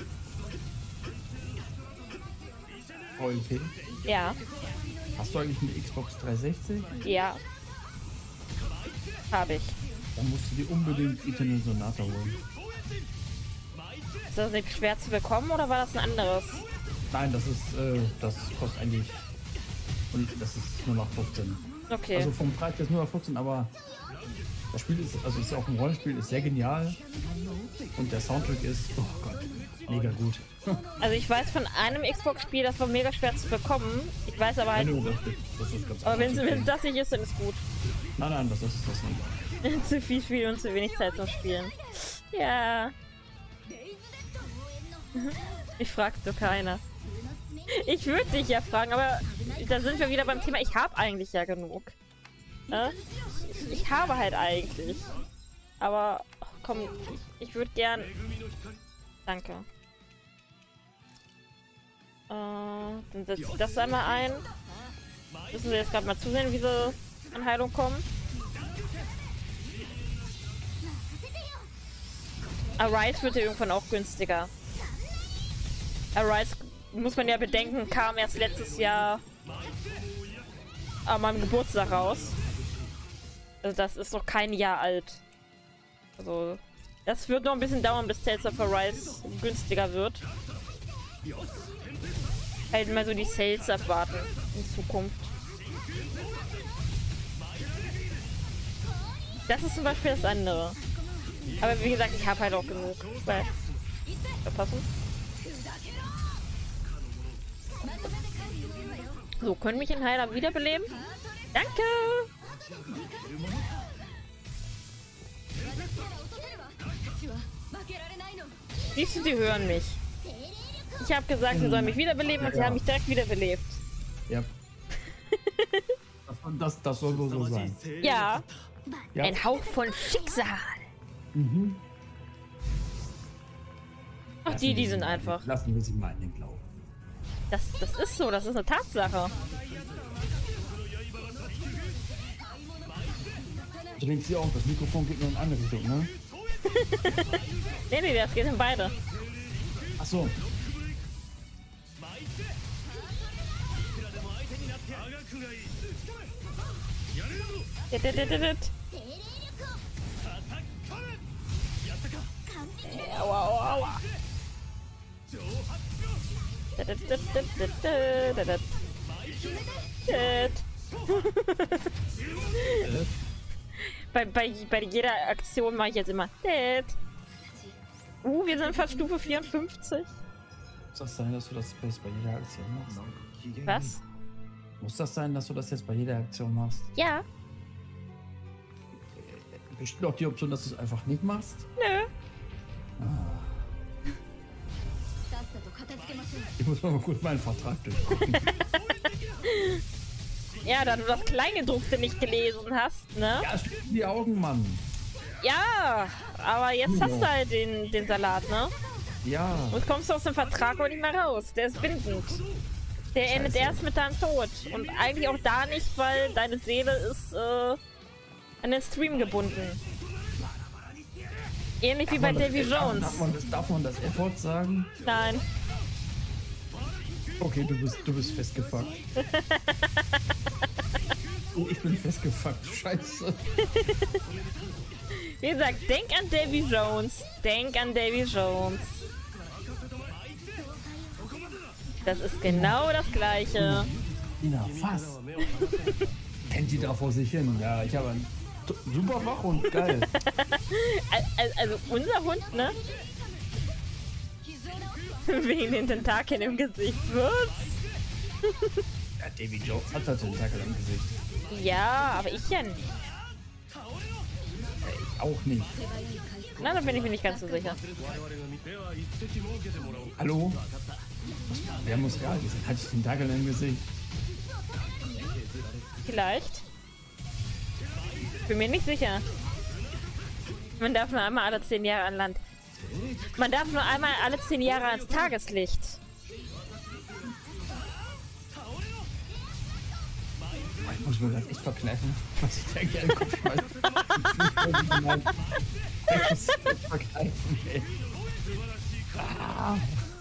Okay. Ja. Hast du eigentlich eine Xbox 360? Ja. Habe ich. Dann musst du dir unbedingt Eternal Sonata holen. Ist das nicht schwer zu bekommen oder war das ein anderes? Nein, das kostet eigentlich. Und das ist nur noch 15. Okay. Also vom Preis ist nur noch 15, aber das Spiel ist, also ist ja auch ein Rollenspiel, ist sehr genial. Und der Soundtrack ist, oh Gott, mega gut. Also ich weiß von einem Xbox-Spiel, das war mega schwer zu bekommen. Ich weiß aber halt. Das ist ganz Aber wenn okay. es das nicht ist, dann ist gut. Nein, das ist das nicht. Zu viel Spielen und zu wenig Zeit zum Spielen. Ja. Ich fragte keiner. Ich würde dich ja fragen, aber da sind wir wieder beim Thema, ich habe eigentlich ja genug. Ich habe halt eigentlich. Aber, oh, komm, ich würde gern... Danke. Dann setze ich das einmal ein. Müssen wir jetzt gerade mal zusehen, wie sie an Heilung kommen. Arise wird ja irgendwann auch günstiger. Arise, muss man ja bedenken, kam erst letztes Jahr an meinem Geburtstag raus. Also das ist noch kein Jahr alt. Also das wird noch ein bisschen dauern, bis Tales of Arise günstiger wird. Halt mal so die Sales abwarten in Zukunft. Das ist zum Beispiel das andere. Aber wie gesagt, ich habe halt auch genug. Weil... Verpassen. So, können mich in Heiler wiederbeleben? Danke! Siehst du, die hören mich. Ich habe gesagt, sie sollen mich wiederbeleben und sie haben mich direkt wiederbelebt. Ja. Das soll wohl so sein. Ja. Ein Hauch von Schicksal. Mhm. Ach, die sind einfach. Lassen wir sie mal in den Glauben. Das ist so, das ist eine Tatsache. Du denkst dir auch, das Mikrofon geht nur in eine Richtung, ne? Nee, das geht in beide. Ach so. Aua, aua, aua. Bei jeder Aktion mache ich jetzt immer. Wir sind fast Stufe 54. Muss das sein, dass du das jetzt bei jeder Aktion machst? Was? Muss das sein, dass du das jetzt bei jeder Aktion machst? Ja. Besteht auch die Option, dass du es einfach nicht machst? Nö. Ich muss mal kurz meinen Vertrag durchgucken. Ja, da du das Kleingedruckte nicht gelesen hast, ne? Ja, steht in die Augen, Mann. Ja, aber jetzt hast du halt den Salat, ne? Ja. Und kommst du aus dem Vertrag auch nicht mehr raus. Der ist bindend. Der endet erst mit deinem Tod. Und eigentlich auch da nicht, weil deine Seele ist an den Stream gebunden. Ähnlich wie bei Davy Jones. Darf man das F-Wort sagen? Nein. Okay, du bist festgefuckt. Oh, ich bin festgefuckt. Scheiße. Wie gesagt, denk an Davy Jones. Denk an Davy Jones. Das ist genau das Gleiche. Na, was? Kennt die da vor sich hin? Ja, ich habe einen super Wachhund. Geil. Also unser Hund, ne? Wegen den Tentakeln im Gesicht. Was? Ja, Davy Jones hat halt Tentakel im Gesicht. Ja, aber ich ja nicht. Ich auch nicht. Na, da bin ich mir nicht ganz so sicher. Hallo? Wer muss real sein? Hatte ich Tentakel im Gesicht? Vielleicht. Bin mir nicht sicher. Man darf nur einmal alle 10 Jahre an Land. Man darf nur einmal alle 10 Jahre ans Tageslicht. Ich muss mir das echt verkneifen, was ich da gerne Kopf schmeiße. Ich muss das verkneifen, ey. Ah.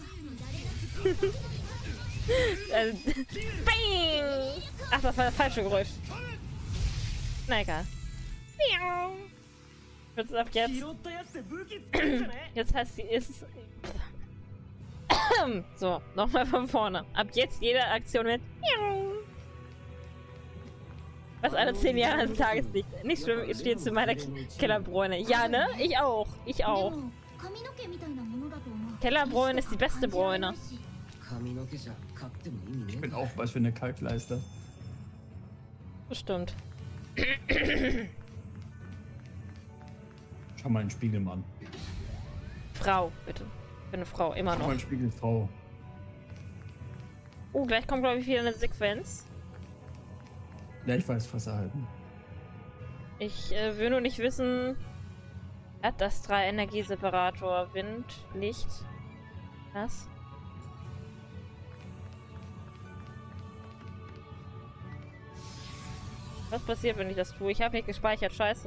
Bang! Ach, das war das falsche Geräusch. Na egal. Jetzt ab jetzt. Jetzt heißt sie ist. So, nochmal von vorne. Ab jetzt jede Aktion mit. Was alle 10 Jahre ans Tageslicht. Nicht schlimm, ich stehe zu meiner Kellerbräune. Ja, ne? Ich auch. Ich auch. Kellerbräune ist die beste Bräune. Ich bin auch was für eine Kalkleister. Bestimmt. Schau mal einen Spiegelmann. Frau, bitte. Ich bin eine Frau, immer Schau mal noch. einen Spiegelfrau. Oh, gleich kommt, glaube ich, wieder eine Sequenz. Ja, ich weiß, Fresse halten. Ich will nur nicht wissen. Hat das 3 Energieseparator, Wind, Licht. Was? Was passiert, wenn ich das tue? Ich habe nicht gespeichert, scheiße.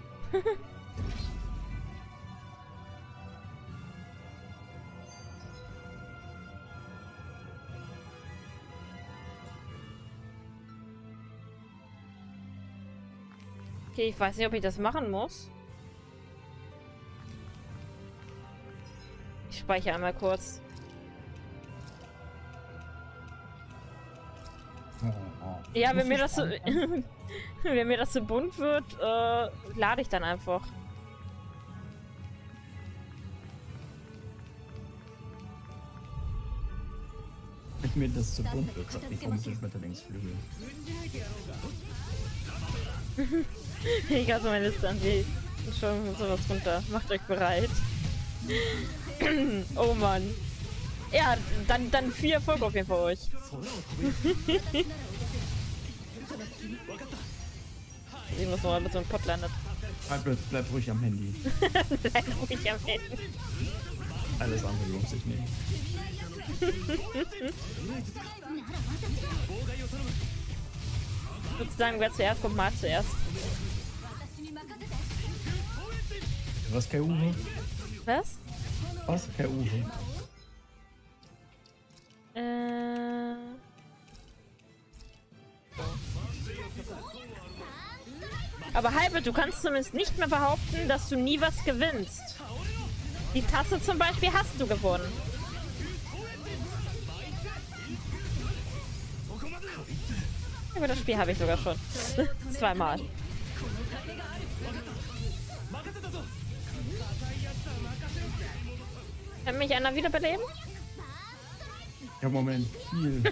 Okay, ich weiß nicht, ob ich das machen muss. Ich speichere einmal kurz. Ja, wenn mir das so, wenn mir das so bunt wird, lade ich dann einfach. Wenn mir das zu bunt wird, sagt die komische Schmetterlingsflügel. Ich habe so meine Liste an die schon sowas runter. Macht euch bereit. Oh Mann. Ja, dann viel Erfolg auf jeden Fall euch. Ich muss noch mal mit so einem Pott landet. Bleib ruhig am Handy. Bleib ruhig am Ende. Alles andere lohnt sich nicht. Ich würde sagen, wer zuerst kommt, mal zuerst. Was, Kai Uwe? Was? Was, Kai Uwe? Aber Halbe, du kannst zumindest nicht mehr behaupten, dass du nie was gewinnst. Die Tasse zum Beispiel hast du gewonnen. Aber das Spiel habe ich sogar schon. 2-mal. Kann mich einer wiederbeleben? Ja, Moment. Hier.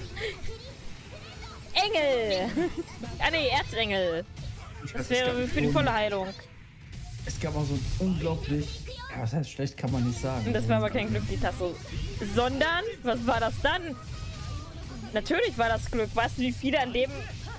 Engel! Ah ne, Erzengel. Das wäre für die volle Heilung. Es gab auch so ein unglaublich... Ja, was heißt schlecht, kann man nicht sagen. Das war aber kein Glück, die Tasse. Sondern, was war das dann? Natürlich war das Glück. Weißt du, wie viele an dem...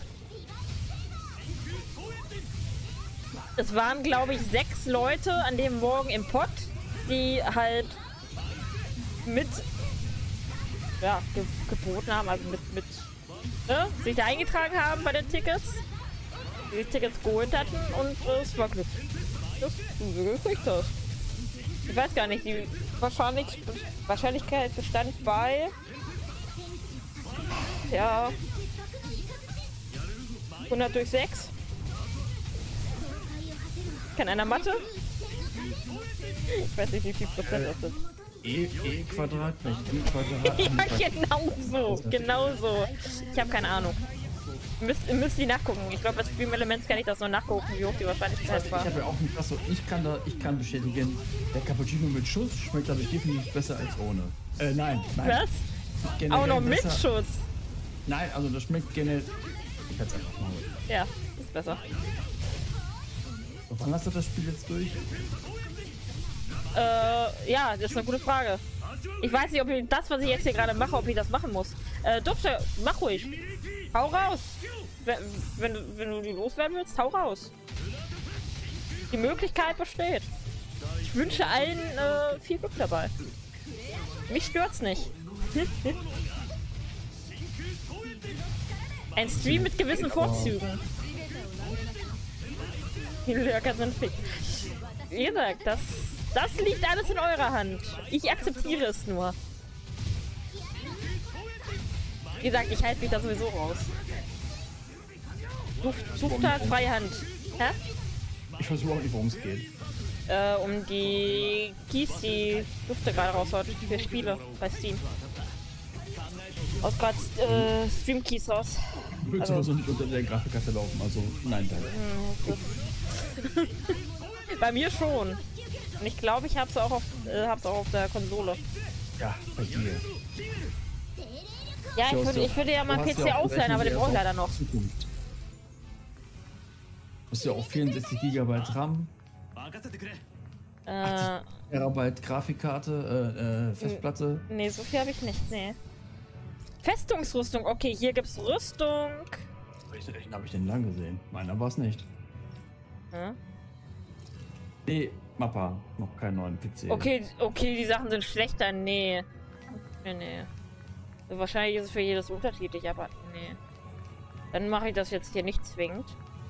Es waren, glaube ich, 6 Leute an dem Morgen im Pott, die halt mit... Ja, geboten haben, also mit ne, sich da eingetragen haben bei den Tickets. Die Tickets geholt hatten und es war Glück. Das du gekriegt hast. Ich weiß gar nicht, die Wahrscheinlichkeit bestand bei... Ja... 100 durch 6. Kann einer Mathe? Ich weiß nicht, wie viel Prozent das sind. E Quadrat, nicht E Quadrat. Ja, genau so. Ich habe keine Ahnung. Müsst ihr nachgucken. Ich glaube, bei Stream Elements kann ich das noch nachgucken, wie hoch die Wahrscheinlichkeit war. Ich habe ja auch nicht was so. Ich kann bestätigen, der Cappuccino mit Schuss schmeckt, glaube ich, definitiv besser als ohne. Nein. Was? Generell Auch noch mit besser. Schuss? Nein, also das schmeckt generell. Ich werde es einfach mal holen. Ja, ist besser. So, wann hast du das Spiel jetzt durch? Ja, das ist eine gute Frage. Ich weiß nicht, ob ich das, was ich jetzt hier gerade mache, ob ich das machen muss. Dufte, mach ruhig. Hau raus. Wenn du die loswerden willst, hau raus. Die Möglichkeit besteht. Ich wünsche allen viel Glück dabei. Mich stört's nicht. Ein Stream mit gewissen Vorzügen. Die Lurker sind fick. Wie gesagt, das liegt alles in eurer Hand. Ich akzeptiere es nur. Wie gesagt, ich halte mich da sowieso raus. Dufte hat freie Hand. Hä? Ich weiß überhaupt nicht, worum es geht. Um die Keys, die Dufte gerade raushaut für Spiele bei Steam. Aus gerade Stream Keys raus. Du willst aber so nicht unter der Grafikkarte laufen, also nein, danke. Bei mir schon. Und ich glaube, ich hab's auch auf der Konsole. Ja, bei dir. Ja, ich würde ja mal PC ausleihen, aber den brauche ich leider noch. Zukunft. Du hast ja auch 64 GB RAM, 80 TB Grafikkarte, Festplatte. Nee, so viel habe ich nicht, nee. Festungsrüstung, okay, hier gibt's Rüstung. Welchen Rechner habe ich denn lang gesehen? Meiner war es nicht. Hm? Nee, Mappa, noch keinen neuen PC. Okay, die Sachen sind schlechter, nee. Nee. Wahrscheinlich ist es für jedes unterschiedlich, aber nee. Dann mache ich das jetzt hier nicht zwingend.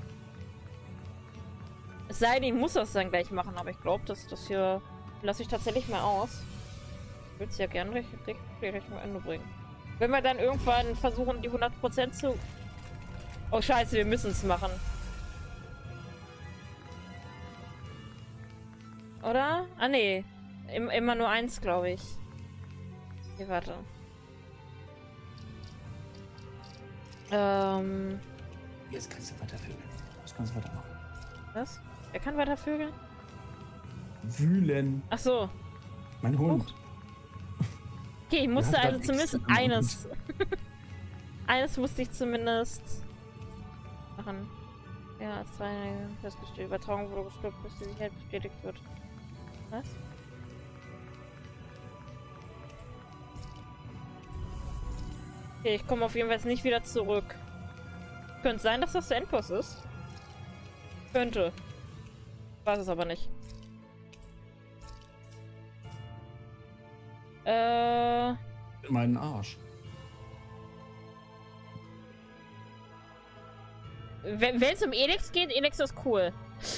Es sei denn, ich muss das dann gleich machen, aber ich glaube, dass das hier lasse ich tatsächlich mal aus. Ich würde es ja gerne richtig mal Ende bringen. Wenn wir dann irgendwann versuchen, die 100% zu... Oh scheiße, wir müssen es machen. Oder? Ah nee. Immer nur 1, glaube ich. Okay, warte. Jetzt kannst du weitervögeln. Das kannst du weitermachen. Was? Wer kann weiter vögeln? Wühlen. Ach so. Mein Hund. Okay, ich musste Ja, also dann zumindest extra eines. Eines musste ich zumindest machen. Ja, als zwei festgestellt. Übertragung wurde gestoppt, bis die Sicherheit bestätigt wird. Was? Okay, ich komme auf jeden Fall jetzt nicht wieder zurück. Könnte sein, dass das der Endboss ist. Könnte. Weiß es aber nicht. Meinen Arsch. Wenn es um Elix geht, Elix ist cool.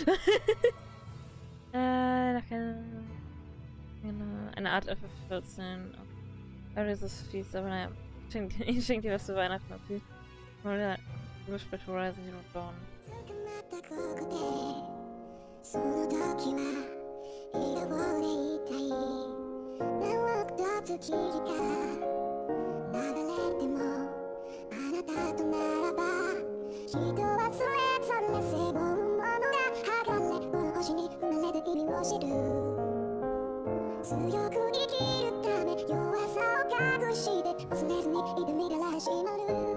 Eine Art FF14. Aber das ist fies, aber naja. Ich schenke dir was zu Weihnachten. Okay. Oder Special Horizon Zero Dawn. くてその時は笑顔でいたい何億と月日が流れてもあなたとならば人はそれぞれ背負うものが剥がれこの星に生まれた意味を知る強く生きるため弱さを隠して恐れずに挑みがら始まる